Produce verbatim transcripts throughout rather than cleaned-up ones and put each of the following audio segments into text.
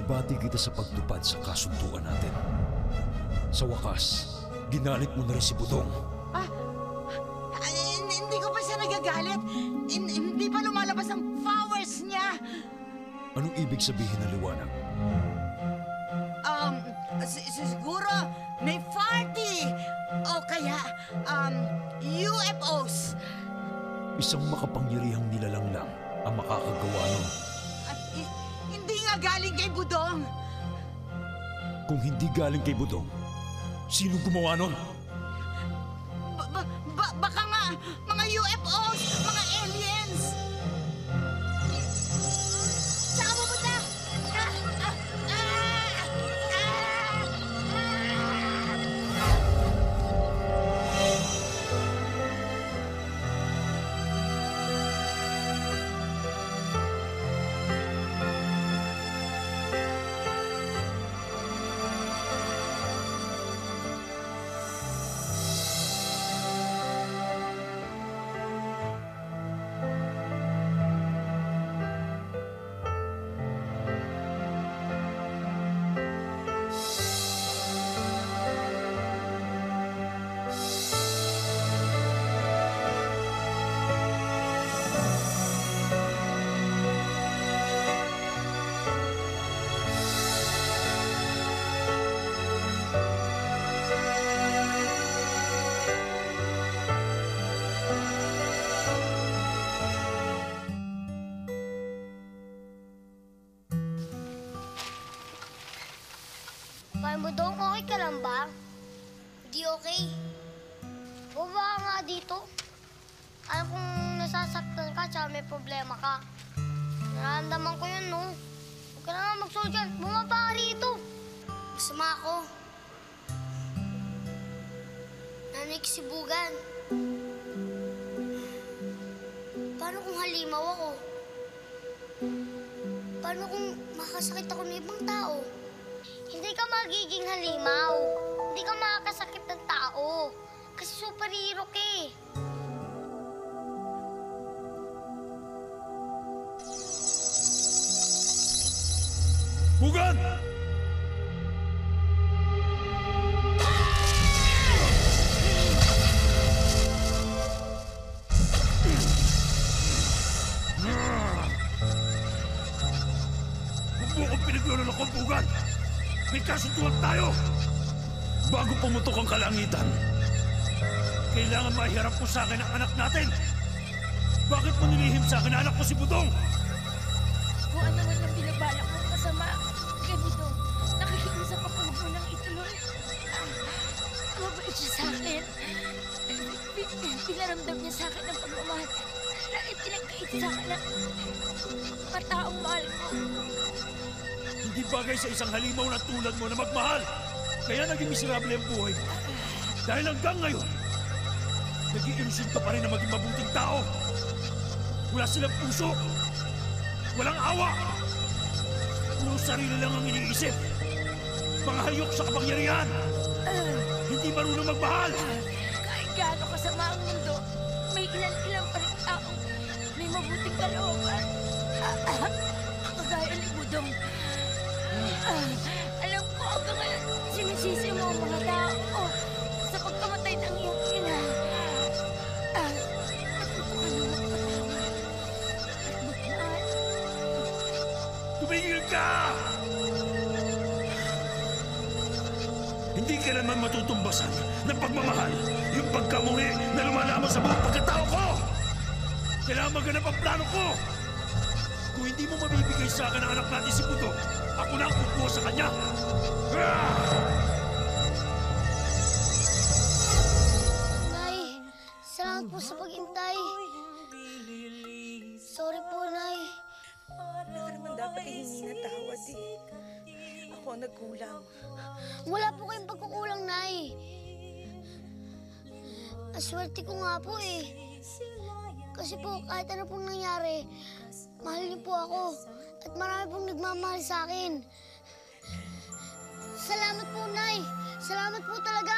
Binabati kita sa pagtupad sa kasunduan natin. Sa wakas, ginalit mo na rin si Budong. Ah, ay, hindi ko pa siya nagagalit. Hin- Hindi pa lumalabas ang powers niya. Anong ibig sabihin ng liwanag? Um, si- si- siguro may party. O kaya, um, U F Os. Isang makapangyarihang nilalang lang ang makakagawa nun. At hi- hindi nga galing kay Budong. Kung hindi galing kay Budong, sinong gumawa nun? Ba- ba- ba- baka nga, mga U F Os, mga aliens. Saan ka pupunta? Ah, ah, ah, ah, ah. Kaya mo daw, okay ka lang ba? Hindi okay. Baba nga dito. Alam kong nasasaktan ka tsaka may problema ka. Nararamdaman ko yun, no? Huwag ka na nga magsuot dyan. Bumaba ka rito. Masama ako. Naniksibugan. Paano kung halimaw ako? Paano kung makasakit ako ng ibang tao? Hindi ka magiging halimaw. Hindi ka makakasakit ng tao. Kasi superhero ka eh. Bugan! Huwag mo akong pinagluloko, Bugan! May kasunduan tayo! Bago pumutok ang kalangitan, kailangan maiharap mo sa akin ang anak natin! Bakit mo nilihim sa akin anak ko si Budong? Kung ano man ang binabalak mong masama kay Budong, nakikiusap ako mo nang ituloy. Mabait siya sa akin. Pi- Pinaramdam niya sa akin ang pagmamahal na ipinagkait sa akin ng mga taong mahal ko. Hindi bagay sa isang halimaw na tulad mo na magmahal. Kaya naging miserable ang buhay mo. Dahil hanggang ngayon, nag-iilusyon ka pa rin na maging mabuting tao. Wala silang puso. Walang awa. Puro sarili lang ang iniisip. Mga hayok sa kapangyarihan. Hindi marunong magmahal. Kahit gaano kasama ang mundo, may ilan-ilan pa rin taong may mabuting kalooban. Kagaya ni Budong. Ah, alam ko hanggang ngayon, sinisisi mo ang mga tao sa pagkamatay ng iyong ina. Ah, natuto ka na magpatawad at magmahal. Tumigil ka! Hindi ka naman matutumbasan ng pagmamahal yung pagkamuhi na lumalaman sa buong pagkatao ko! Kailangan maganap ang plano ko! Kung hindi mo mabibigay sa akin ang anak natin si Budong, ako na ang kukuha sa kanya! Ah! Nay, salamat po sa paghintay. Sorry po, Nay. Wala ka naman dapat hihingi ng tawad eh. Ako ang nagkulang. Wala po kayong pagkukulang, Nay. Aswerte ko nga po eh. Kasi po, kahit ano pong nangyari, mahal niyo po ako. At marami pong nagmamahal sa akin. Salamat po, Nay. Salamat po talaga.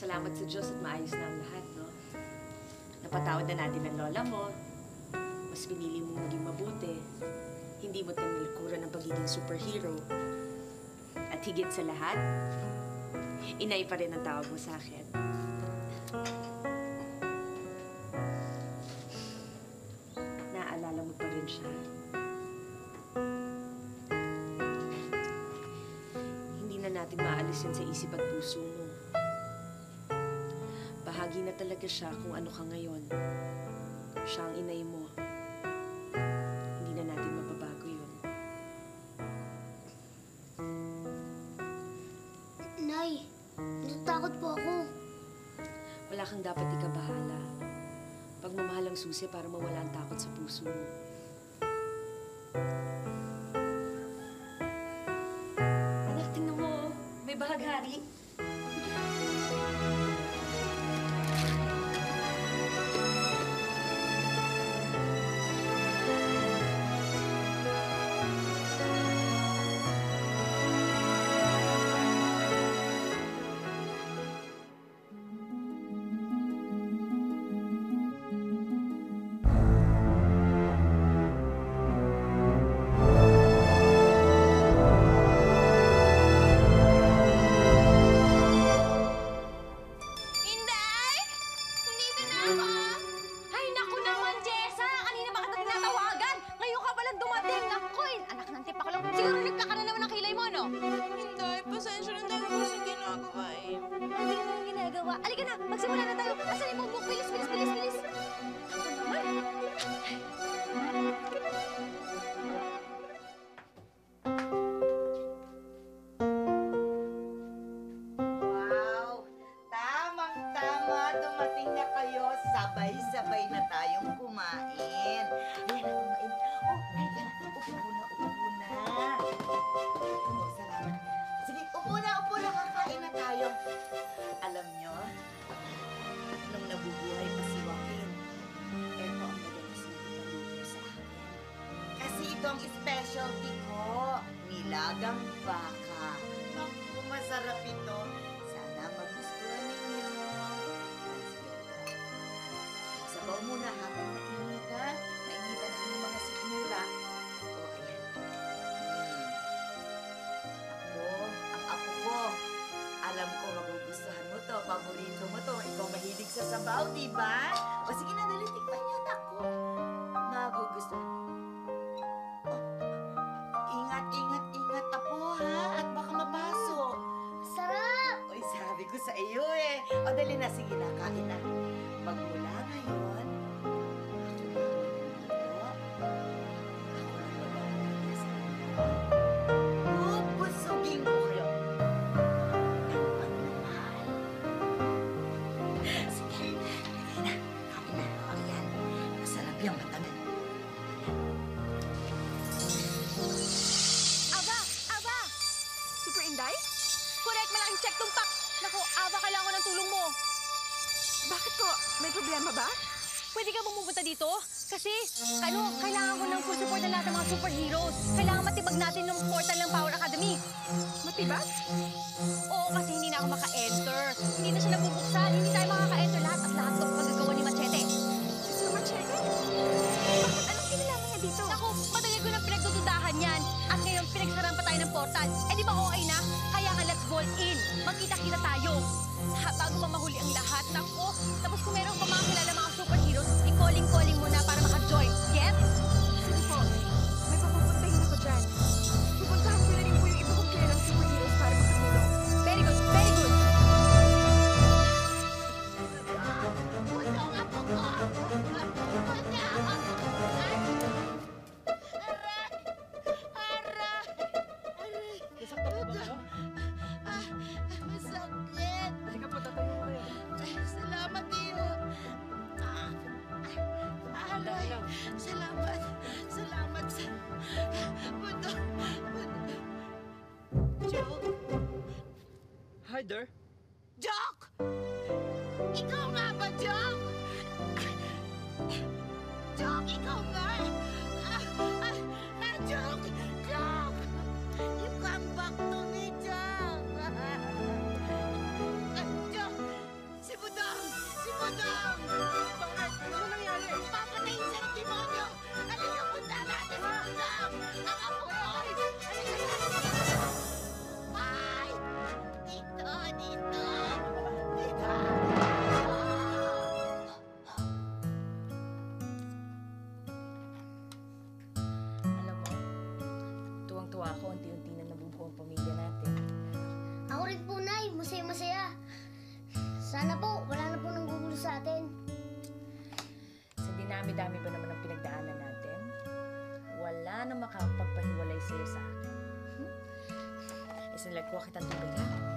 Salamat sa Diyos at maayos na ang lahat, no? Napatawad na natin ang lola mo. Mas pinili mong maging mabuti. Hindi mo tinilikuran ng pagiging superhero. At higit sa lahat, inay pa rin ang tawag mo sa akin. Naaalala mo pa rin siya. Hindi na natin maalis yan sa isip at puso mo. Bahagi na talaga siya kung ano ka ngayon. Siya ang inay mo. Hindi na natin mababago yun. Nay, natatakot po ako. Wala kang dapat ikabahala. Pagmamahal ang susi para mawala ang takot sa puso mo. Anak, tingnan mo. May bahaghari. Inday! Nandito na ako! Ay, naku naman, Jessa! Kanina ba kita tinatawagan? Ngayon ka palang dumating. Naku, anak ng tipa ko lang. Siguro nagkaka na naman ang kilay mo, no? Inday, pasensya na dahil ko sa ginagawa eh. Hindi na naman ginagawa. Alika na, magsimula na tayo. Asan yung book? Bilis, bilis, bilis, bilis. Ako naman. Wow! Tamang-tama, dumating na kayo. Sabay-sabay na tayong kumain. Ayan na, kumain. Oh, ayan. Upo na, upo na. Oh, salamat. Sige, upo na, upo na. Kakain na tayo. Alam nyo, nung nabubuhay pa si Joaquin, eto ang madalas na italuto sa akin. Kasi ito ang specialty ko, nilagang baka. Naku, masarap ito. Sana magustuhan ninyo. Sabaw muna habang mainit, ha? Mainitan na inyong mga sikmura. O, ayan. Hmm. Ako, ang apo ko. Alam ko magugustuhan mo to. Paborito mo to. Ikaw mahilig sa sabaw, di ba? O sige na, dali, tikman niyo na ako. Magugustuhan. Oh, ingat, ingat, ingat, apo, ha? At baka mapasok. Sarap! Oy, sabi ko sa iyo eh. O, dali na. Sige na, kain na. Magmula ngayon, ako na ang magluluto. Ako na magluluto sa inyo. Bubusugin ko kayo. Ng pagmamahal. Sige, dali na. Kain na. Ayan. Masarap yung matagal. Aba! Aba! Super Inday? Correct, malaking check tumpak. Naku, Aba, kailangan ko ng tulong mo. Bakit ko? May problema ba? Pwede ka bang pumunta dito? Kasi, ano, kailangan ko ng full support ng lahat ng mga superheroes. Kailangan matibag natin ng portal ng Power Academy. Matibag? Oo, kasi hindi na ako maka-enter. Hindi na siya nabubuksan. Hindi tayo makaka-enter lahat at lahat ito magagawa ni Machete. Si Machete? Bakit? Anong kinalaman niya dito? Naku, matagal ko nang pinagdududahan yan. At ngayon, pinagsaran pa tayo ng portal. Eh di ba okay na? Kaya nga, let's go in. Magkita-kita tayo. Ha, bago pa mahuli ang lahat. Naku, tapos kung meron pa mga kilala mga superheroes, i-calling-calling mo na para maka-join. Get? Sige po. May papupuntahin ako dyan. Pupuntahan ko na rin po yung iba kong kilalang superheroes para makatulong. Very good, very good. Masakit. Sige po, tatayo ko kayo. Salamat iyo. Aray, salamat. Salamat sa... Buto. Buto. Joke. Hi there. Joke! Ikaw nga ba, Joke? Joke, ikaw nga. Ah, ah, ah, Joke! Joke! You come back to me, Joke! Ah, Joke! dami-dami ba naman ang pinagdaanan natin? Wala na makapagpahiwalay sa'yo sa akin. Hmm? Isang lagkuha kitang tubig, ha?